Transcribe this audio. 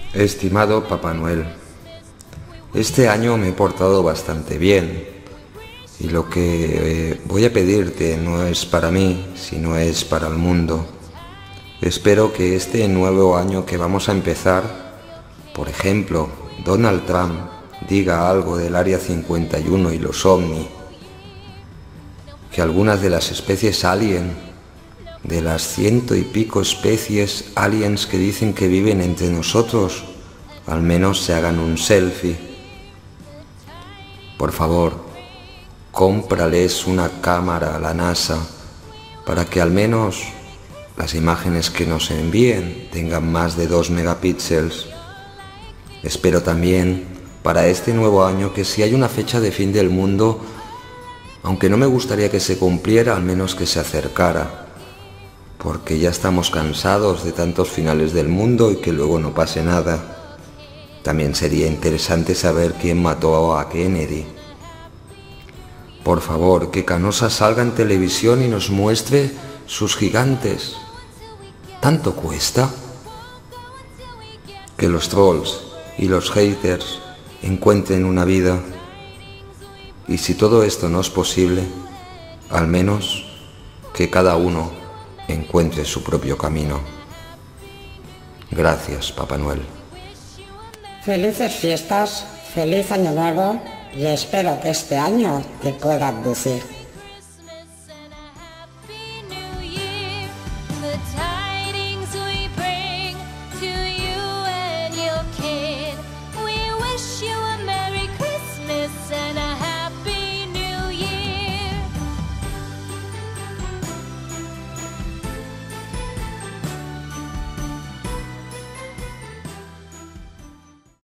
Estimado Papá Noel, este año me he portado bastante bien y lo que voy a pedirte no es para mí, sino es para el mundo. Espero que este nuevo año que vamos a empezar, por ejemplo, Donald Trump diga algo del Área 51 y los OVNI, que algunas de las especies alien, de las 100 y pico especies aliens que dicen que viven entre nosotros, al menos se hagan un selfie. Por favor, cómprales una cámara a la NASA para que al menos las imágenes que nos envíen tengan más de 2 megapíxeles. Espero también para este nuevo año que si hay una fecha de fin del mundo, aunque no me gustaría que se cumpliera, al menos que se acercara, porque ya estamos cansados de tantos finales del mundo y que luego no pase nada. También sería interesante saber quién mató a Kennedy. Por favor, que Canosa salga en televisión y nos muestre sus gigantes. ¿Tanto cuesta? Que los trolls y los haters encuentren una vida. Y si todo esto no es posible, al menos que cada uno encuentre su propio camino. Gracias, Papá Noel. Felices fiestas, feliz año nuevo y espero que este año te puedan lucir.